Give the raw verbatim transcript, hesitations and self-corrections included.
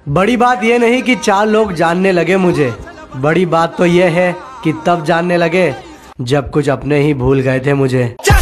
बड़ी बात ये नहीं कि चार लोग जानने लगे मुझे, बड़ी बात तो ये है कि तब जानने लगे जब कुछ अपने ही भूल गए थे मुझे।